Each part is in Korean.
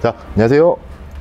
자, 안녕하세요.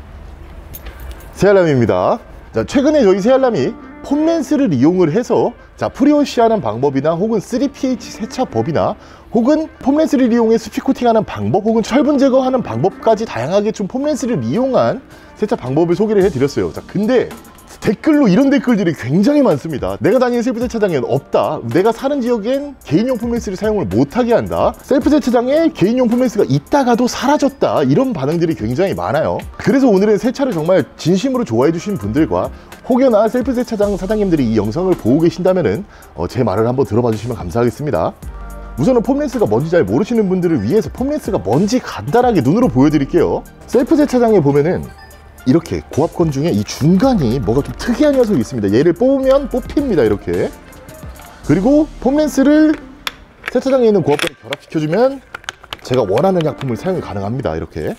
새알람입니다. 자, 최근에 저희 새알람이 폼렌스를 이용을 해서 프리워시하는 방법이나 혹은 3pH 세차법이나 혹은 폼렌스를 이용해 스피 코팅하는 방법 혹은 철분 제거하는 방법까지 다양하게 좀 폼렌스를 이용한 세차 방법을 소개를 해드렸어요. 자, 근데 댓글로 이런 댓글들이 굉장히 많습니다. 내가 다니는 셀프 세차장에는 없다. 내가 사는 지역엔 개인용 폼렌스를 사용을 못하게 한다. 셀프 세차장에 개인용 폼렌스가 있다가도 사라졌다. 이런 반응들이 굉장히 많아요. 그래서 오늘은 세차를 정말 진심으로 좋아해 주신 분들과 혹여나 셀프 세차장 사장님들이 이 영상을 보고 계신다면은 제 말을 한번 들어봐 주시면 감사하겠습니다. 우선은 폼렌스가 뭔지 잘 모르시는 분들을 위해서 폼렌스가 뭔지 간단하게 눈으로 보여드릴게요. 셀프 세차장에 보면은 이렇게 고압건 중에 이 중간이 뭐가 좀 특이한 녀석이 있습니다. 얘를 뽑으면 뽑힙니다. 이렇게. 그리고 폼렌스를 세차장에 있는 고압건에 결합시켜주면 제가 원하는 약품을 사용이 가능합니다. 이렇게.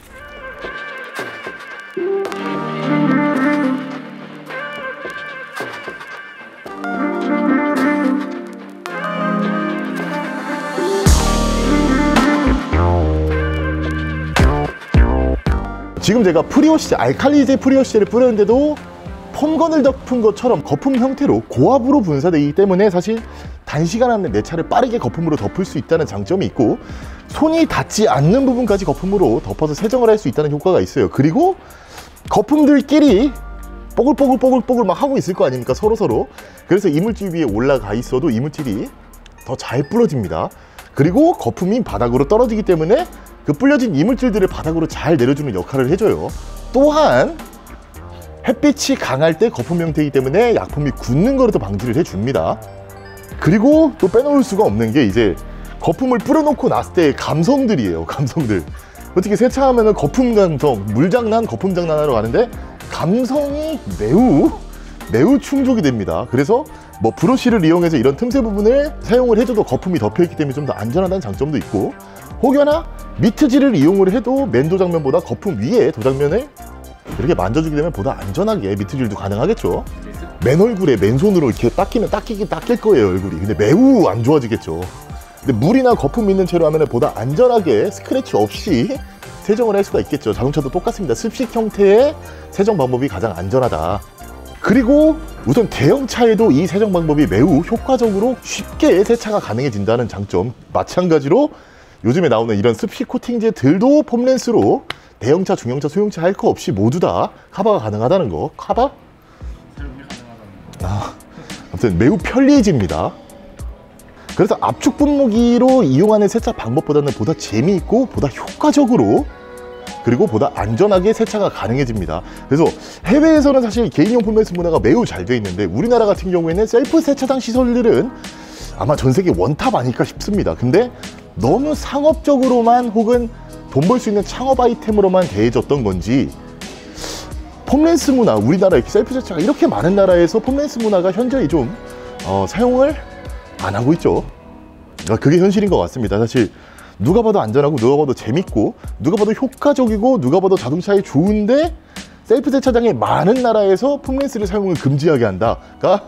지금 제가 프리워시, 알칼리제 프리워시를 뿌렸는데도 폼건을 덮은 것처럼 거품 형태로 고압으로 분사되기 때문에 사실 단시간 안에 내 차를 빠르게 거품으로 덮을 수 있다는 장점이 있고, 손이 닿지 않는 부분까지 거품으로 덮어서 세정을 할 수 있다는 효과가 있어요. 그리고 거품들끼리 뽀글뽀글 막 하고 있을 거 아닙니까, 서로서로. 그래서 이물질 위에 올라가 있어도 이물질이 더 잘 불어집니다. 그리고 거품이 바닥으로 떨어지기 때문에 그 불려진 이물질들을 바닥으로 잘 내려주는 역할을 해줘요. 또한 햇빛이 강할 때 거품 형태이기 때문에 약품이 굳는 거를 더 방지를 해줍니다. 그리고 또 빼놓을 수가 없는 게 이제 거품을 뿌려놓고 났을 때의 감성들이에요. 감성들. 어떻게 세차하면은 거품 감성, 물장난, 거품 장난하러 가는데 감성이 매우 충족이 됩니다. 그래서 뭐 브러쉬를 이용해서 이런 틈새 부분을 사용을 해줘도 거품이 덮여있기 때문에 좀 더 안전하다는 장점도 있고, 혹여나 미트질을 이용을 해도 맨 도장면보다 거품 위에 도장면을 이렇게 만져주게 되면 보다 안전하게 미트질도 가능하겠죠. 맨 얼굴에 맨손으로 이렇게 닦이면 닦일 거예요, 얼굴이. 근데 매우 안 좋아지겠죠. 근데 물이나 거품 있는 채로 하면 보다 안전하게 스크래치 없이 세정을 할 수가 있겠죠. 자동차도 똑같습니다. 습식 형태의 세정 방법이 가장 안전하다. 그리고 우선 대형차에도 이 세정 방법이 매우 효과적으로 쉽게 세차가 가능해진다는 장점, 마찬가지로 요즘에 나오는 이런 습식 코팅제들도 폼렌스로 대형차, 중형차, 소형차 할 거 없이 모두 다 카바가 가능하다는 거. 카바? 사용이 가능하다는 아무튼 매우 편리해집니다. 그래서 압축 분무기로 이용하는 세차 방법보다는 보다 재미있고 보다 효과적으로, 그리고 보다 안전하게 세차가 가능해집니다. 그래서 해외에서는 사실 개인용 폼렌스 문화가 매우 잘 되어 있는데, 우리나라 같은 경우에는 셀프 세차장 시설들은 아마 전 세계 원탑 아닐까 싶습니다. 근데 너무 상업적으로만 혹은 돈 벌 수 있는 창업 아이템으로만 대해졌던 건지, 폼렌스 문화, 우리나라 이렇게 셀프 세차가 이렇게 많은 나라에서 폼렌스 문화가 현저히 좀 사용을 안 하고 있죠. 그게 현실인 것 같습니다. 사실 누가 봐도 안전하고 누가 봐도 재밌고 누가 봐도 효과적이고 누가 봐도 자동차에 좋은데 셀프 세차장에 많은 나라에서 폼렌스를 사용을 금지하게 한다가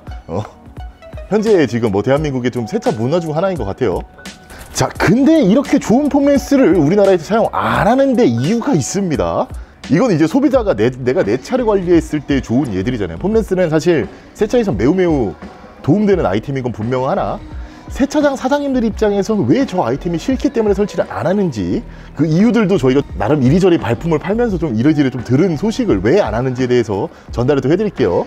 현재 지금 뭐 대한민국의 좀 세차 문화 중 하나인 것 같아요. 자, 근데 이렇게 좋은 폼렌스를 우리나라에서 사용 안 하는데 이유가 있습니다. 이건 이제 소비자가 내가 내 차를 관리했을 때 좋은 예들이잖아요. 폼렌스는 사실 세차에서 매우 도움되는 아이템인 건 분명하나, 세차장 사장님들 입장에서 왜 저 아이템이 싫기 때문에 설치를 안 하는지, 그 이유들도 저희가 나름 이리저리 발품을 팔면서 좀 이리저리 좀 들은 소식을 왜 안 하는지에 대해서 전달을 또 해드릴게요.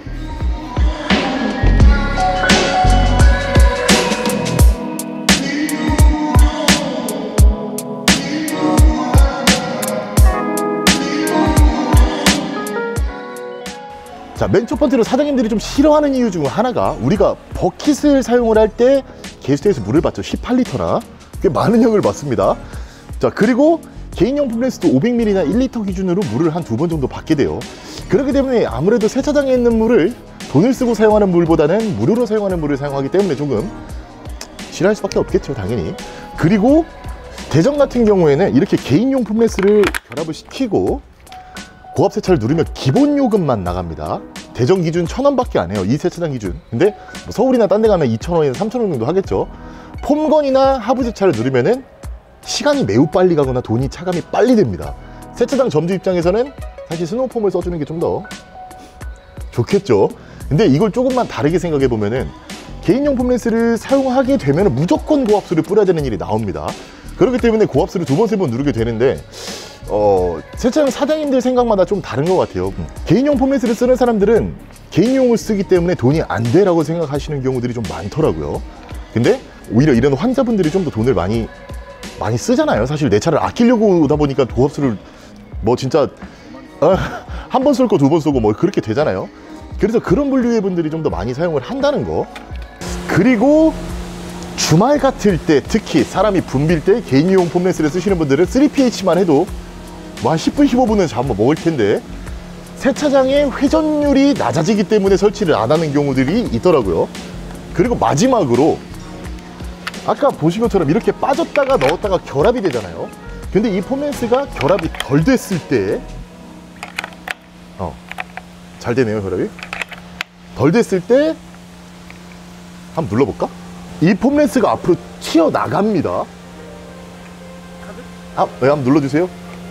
자, 맨 첫 번째로 사장님들이 좀 싫어하는 이유 중 하나가, 우리가 버킷을 사용을 할 때 게스트에서 물을 받죠. 18리터나 꽤 많은 양을 받습니다. 자, 그리고 개인용 폼렌스도 500ml나 1리터 기준으로 물을 한 2번 정도 받게 돼요. 그렇기 때문에 아무래도 세차장에 있는 물을 돈을 쓰고 사용하는 물보다는 무료로 사용하는 물을 사용하기 때문에 조금 싫어할 수밖에 없겠죠, 당연히. 그리고 대전 같은 경우에는 이렇게 개인용 폼렌스를 결합을 시키고 고압 세차를 누르면 기본 요금만 나갑니다. 대전 기준 1,000원밖에 안 해요, 이 세차장 기준. 근데 뭐 서울이나 딴 데 가면 2,000원이나 3,000원 정도 하겠죠. 폼건이나 하부 세차를 누르면은 시간이 매우 빨리 가거나 돈이 차감이 빨리 됩니다. 세차장 점주 입장에서는 사실 스노우폼을 써주는 게 좀 더 좋겠죠. 근데 이걸 조금만 다르게 생각해 보면은 개인용품 렌스를 사용하게 되면 무조건 고압수를 뿌려야 되는 일이 나옵니다. 그렇기 때문에 고압수를 2번, 3번 누르게 되는데 세차장 사장님들 생각마다 좀 다른 것 같아요. 개인용품 렌스를 쓰는 사람들은 개인용을 쓰기 때문에 돈이 안 돼라고 생각하시는 경우들이 좀 많더라고요. 근데 오히려 이런 환자분들이 좀 더 돈을 많이 쓰잖아요. 사실 내 차를 아끼려고 오다 보니까 고압수를 뭐 진짜 한 번 쏠 거 2번 쏘고 뭐 그렇게 되잖아요. 그래서 그런 분류의 분들이 좀 더 많이 사용을 한다는 거. 그리고 주말 같을 때, 특히 사람이 붐빌 때 개인용 폼렌스를 쓰시는 분들은 3pH만 해도 뭐 한 10분 15분은 잡아먹을 텐데 세차장의 회전율이 낮아지기 때문에 설치를 안 하는 경우들이 있더라고요. 그리고 마지막으로 아까 보신 것처럼 이렇게 빠졌다가 넣었다가 결합이 되잖아요. 근데 이 폼렌스가 결합이 덜 됐을 때 잘 되네요. 결합이 덜 됐을 때 한번 눌러볼까? 이 폼렌스가 앞으로 튀어나갑니다. 한번 눌러주세요.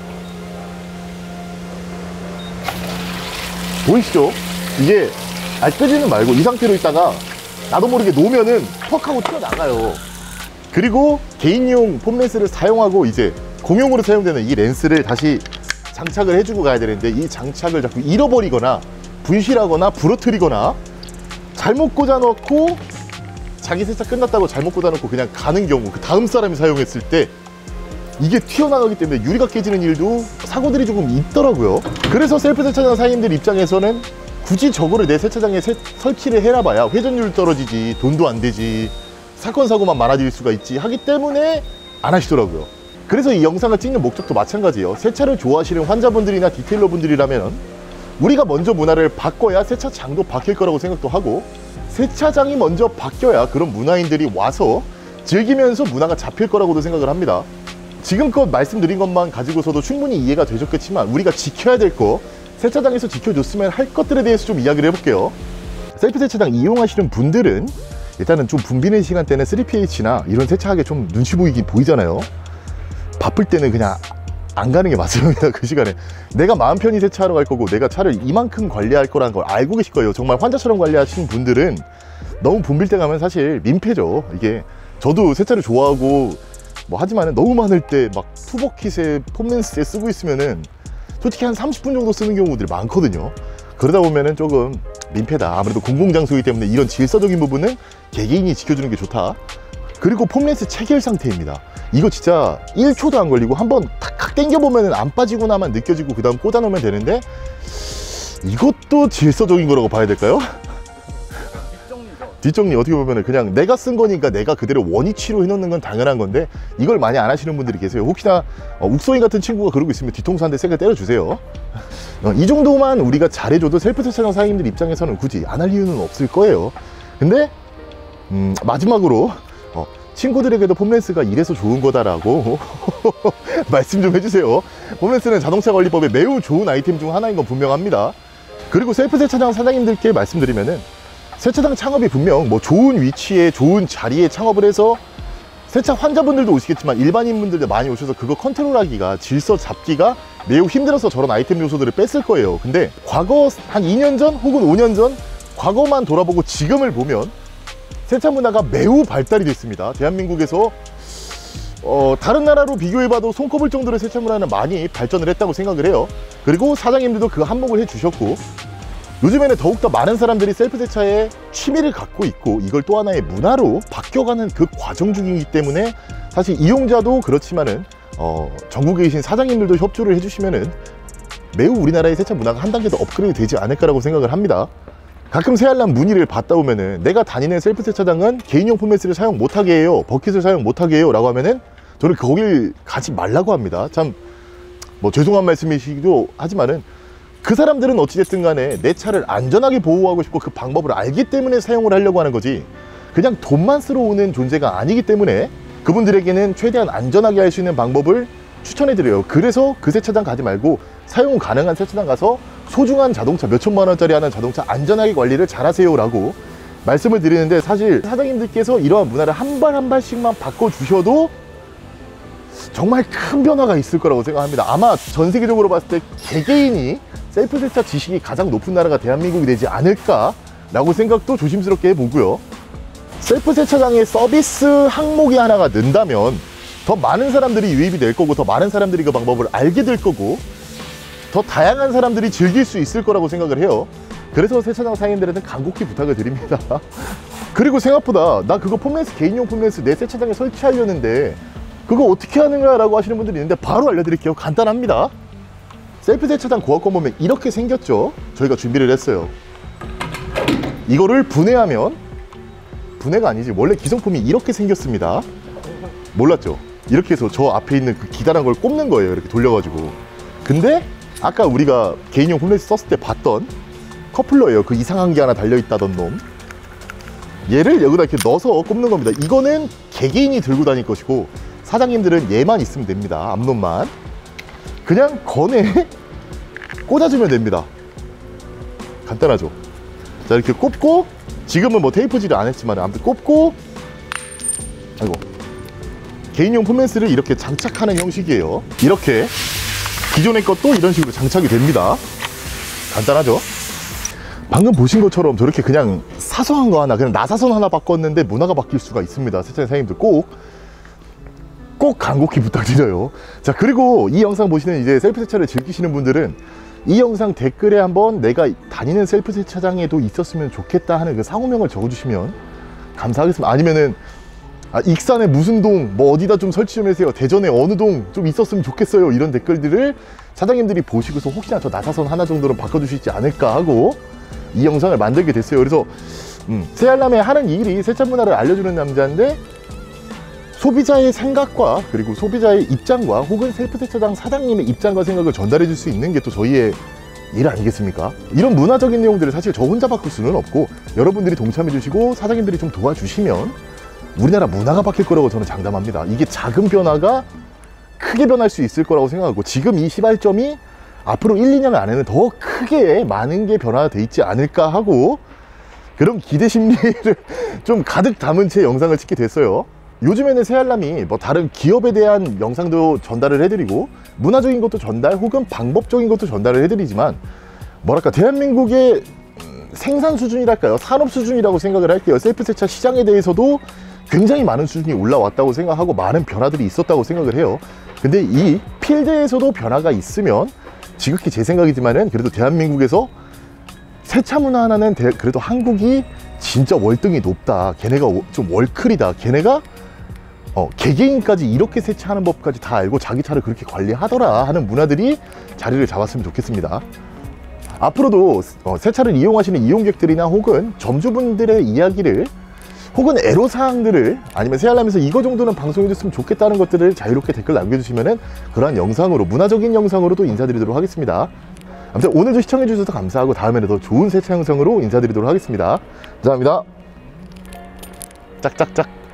보이시죠? 이게 끄지는 말고 이 상태로 있다가 나도 모르게 놓으면은 퍽 하고 튀어나가요. 그리고 개인용 폼렌스를 사용하고 이제 공용으로 사용되는 이 렌스를 다시 장착을 해주고 가야 되는데 이 장착을 자꾸 잃어버리거나 분실하거나 부러뜨리거나 잘못 꽂아놓고 자기 세차 끝났다고 잘못 꽂아놓고 그냥 가는 경우, 그 다음 사람이 사용했을 때 이게 튀어나가기 때문에 유리가 깨지는 일도 사고들이 조금 있더라고요. 그래서 셀프 세차장 사장님들 입장에서는 굳이 저거를 내 세차장에 설치를 해놔봐야 회전율 떨어지지, 돈도 안 되지, 사건 사고만 많아질 수가 있지 하기 때문에 안 하시더라고요. 그래서 이 영상을 찍는 목적도 마찬가지예요. 세차를 좋아하시는 환자분들이나 디테일러 분들이라면 우리가 먼저 문화를 바꿔야 세차장도 바뀔 거라고 생각도 하고, 세차장이 먼저 바뀌어야 그런 문화인들이 와서 즐기면서 문화가 잡힐 거라고도 생각을 합니다. 지금껏 말씀드린 것만 가지고서도 충분히 이해가 되셨겠지만 우리가 지켜야 될 거, 세차장에서 지켜줬으면 할 것들에 대해서 좀 이야기를 해볼게요. 셀프 세차장 이용하시는 분들은 일단은 좀 붐비는 시간대는 3pH나 이런 세차하게 좀 눈치 보이잖아요. 바쁠 때는 그냥 안 가는 게 맞습니다. 그 시간에 내가 마음 편히 세차하러 갈 거고 내가 차를 이만큼 관리할 거라는 걸 알고 계실 거예요. 정말 환자처럼 관리하시는 분들은 너무 붐빌 때 가면 사실 민폐죠. 이게 저도 세차를 좋아하고 뭐 하지만은 너무 많을 때 막 투버킷에 폼렌스에 쓰고 있으면은 솔직히 한 30분 정도 쓰는 경우들이 많거든요. 그러다 보면은 조금 민폐다. 아무래도 공공장소이기 때문에 이런 질서적인 부분은 개개인이 지켜주는 게 좋다. 그리고 폼렌스 체결 상태입니다. 이거 진짜 1초도 안 걸리고 한번 탁 당겨보면 안 빠지고 나만 느껴지고 그 다음 꽂아놓으면 되는데 이것도 질서적인 거라고 봐야 될까요? 뒷정리 어떻게 보면 그냥 내가 쓴 거니까 내가 그대로 원위치로 해놓는 건 당연한 건데 이걸 많이 안 하시는 분들이 계세요. 혹시나 욱소인 같은 친구가 그러고 있으면 뒤통수 한 대 세게 때려주세요. 이 정도만 우리가 잘해줘도 셀프 세차장 사장님들 입장에서는 굳이 안 할 이유는 없을 거예요. 근데 마지막으로 친구들에게도 폼렌스가 이래서 좋은 거다라고 말씀 좀 해주세요. 폼렌스는 자동차 관리법에 매우 좋은 아이템 중 하나인 건 분명합니다. 그리고 셀프 세차장 사장님들께 말씀드리면은 세차장 창업이 분명 뭐 좋은 위치에 좋은 자리에 창업을 해서 세차 환자분들도 오시겠지만 일반인분들도 많이 오셔서 그거 컨트롤하기가, 질서 잡기가 매우 힘들어서 저런 아이템 요소들을 뺐을 거예요. 근데 과거 한 2년 전 혹은 5년 전 과거만 돌아보고 지금을 보면 세차 문화가 매우 발달이 됐습니다. 대한민국에서 다른 나라로 비교해봐도 손꼽을 정도로 세차 문화는 많이 발전을 했다고 생각을 해요. 그리고 사장님들도 그 한몫을 해주셨고 요즘에는 더욱더 많은 사람들이 셀프 세차에 취미를 갖고 있고 이걸 또 하나의 문화로 바뀌어가는 그 과정 중이기 때문에 사실 이용자도 그렇지만은 전국에 계신 사장님들도 협조를 해주시면은 매우 우리나라의 세차 문화가 한 단계 더 업그레이드 되지 않을까라고 생각을 합니다. 가끔 새알람 문의를 받다 보면은 내가 다니는 셀프 세차장은 개인용 폼렌스를 사용 못하게 해요, 버킷을 사용 못하게 해요 라고 하면은 저는 거길 가지 말라고 합니다. 참 뭐 죄송한 말씀이시기도 하지만은 그 사람들은 어찌됐든 간에 내 차를 안전하게 보호하고 싶고 그 방법을 알기 때문에 사용을 하려고 하는 거지 그냥 돈만 쓰러 오는 존재가 아니기 때문에 그분들에게는 최대한 안전하게 할 수 있는 방법을 추천해드려요. 그래서 그 세차장 가지 말고 사용 가능한 세차장 가서 소중한 자동차 몇천만 원짜리 하는 자동차 안전하게 관리를 잘 하세요 라고 말씀을 드리는데, 사실 사장님들께서 이러한 문화를 한 발 한 발씩만 바꿔주셔도 정말 큰 변화가 있을 거라고 생각합니다. 아마 전 세계적으로 봤을 때 개개인이 셀프 세차 지식이 가장 높은 나라가 대한민국이 되지 않을까 라고 생각도 조심스럽게 해보고요. 셀프 세차장의 서비스 항목이 하나가 는다면 더 많은 사람들이 유입이 될 거고, 더 많은 사람들이 그 방법을 알게 될 거고, 더 다양한 사람들이 즐길 수 있을 거라고 생각을 해요. 그래서 세차장 사장님들한테 간곡히 부탁을 드립니다. 그리고 생각보다 나 그거 폼렌스, 개인용 폼렌스 내 세차장에 설치하려는데 그거 어떻게 하는 거야 라고 하시는 분들이 있는데 바로 알려드릴게요. 간단합니다. 셀프 세차장 고압권 보면 이렇게 생겼죠. 저희가 준비를 했어요. 이거를 분해하면, 분해가 아니지, 원래 기성품이 이렇게 생겼습니다. 몰랐죠? 이렇게 해서 저 앞에 있는 그 기다란 걸 꼽는 거예요. 이렇게 돌려가지고. 근데 아까 우리가 개인용 폼렌스 썼을 때 봤던 커플러예요. 그 이상한 게 하나 달려있다던 놈. 얘를 여기다 이렇게 넣어서 꼽는 겁니다. 이거는 개개인이 들고 다닐 것이고, 사장님들은 얘만 있으면 됩니다. 앞놈만. 그냥 건에 꽂아주면 됩니다. 간단하죠? 자, 이렇게 꼽고, 지금은 뭐 테이프질을 안 했지만 아무튼 꼽고, 아이고, 개인용 폼렌스를 이렇게 장착하는 형식이에요. 이렇게 기존의 것도 이런 식으로 장착이 됩니다. 간단하죠? 방금 보신 것처럼 저렇게 그냥 사소한 거 하나, 그냥 나사선 하나 바꿨는데 문화가 바뀔 수가 있습니다. 세차장 사장님들 꼭 간곡히 부탁드려요. 자, 그리고 이 영상 보시는 이제 셀프 세차를 즐기시는 분들은 이 영상 댓글에 한번 내가 다니는 셀프 세차장에도 있었으면 좋겠다 하는 그 상호명을 적어주시면 감사하겠습니다. 아니면은 익산에 무슨 동, 뭐 어디다 좀 설치 좀 해주세요, 대전에 어느 동 좀 있었으면 좋겠어요, 이런 댓글들을 사장님들이 보시고서 혹시나 저 나사선 하나 정도는 바꿔주시지 않을까 하고 이 영상을 만들게 됐어요. 그래서 새알람에 하는 일이 세차 문화를 알려주는 남자인데, 소비자의 생각과 그리고 소비자의 입장과 혹은 셀프 세차장 사장님의 입장과 생각을 전달해 줄 수 있는 게 또 저희의 일 아니겠습니까? 이런 문화적인 내용들을 사실 저 혼자 바꿀 수는 없고, 여러분들이 동참해 주시고 사장님들이 좀 도와주시면 우리나라 문화가 바뀔 거라고 저는 장담합니다. 이게 작은 변화가 크게 변할 수 있을 거라고 생각하고, 지금 이 시발점이 앞으로 1, 2년 안에는 더 크게 많은 게 변화돼 있지 않을까 하고, 그런 기대 심리를 좀 가득 담은 채 영상을 찍게 됐어요. 요즘에는 새알람이 뭐 다른 기업에 대한 영상도 전달을 해드리고, 문화적인 것도 전달 혹은 방법적인 것도 전달을 해드리지만, 뭐랄까, 대한민국의 생산 수준이랄까요, 산업 수준이라고 생각을 할게요. 셀프 세차 시장에 대해서도 굉장히 많은 수준이 올라왔다고 생각하고 많은 변화들이 있었다고 생각을 해요. 근데 이 필드에서도 변화가 있으면, 지극히 제 생각이지만은 그래도 대한민국에서 세차 문화 하나는 그래도 한국이 진짜 월등히 높다, 걔네가 좀 월클이다, 걔네가 개개인까지 이렇게 세차하는 법까지 다 알고 자기 차를 그렇게 관리하더라 하는 문화들이 자리를 잡았으면 좋겠습니다. 앞으로도 세차를 이용하시는 이용객들이나 혹은 점주분들의 이야기를, 혹은 애로사항들을, 아니면 새알람에서 이거 정도는 방송해 줬으면 좋겠다는 것들을 자유롭게 댓글 남겨주시면은 그러한 영상으로, 문화적인 영상으로도 인사드리도록 하겠습니다. 아무튼 오늘도 시청해 주셔서 감사하고, 다음에는 더 좋은 세차 영상으로 인사드리도록 하겠습니다. 감사합니다. 짝짝짝.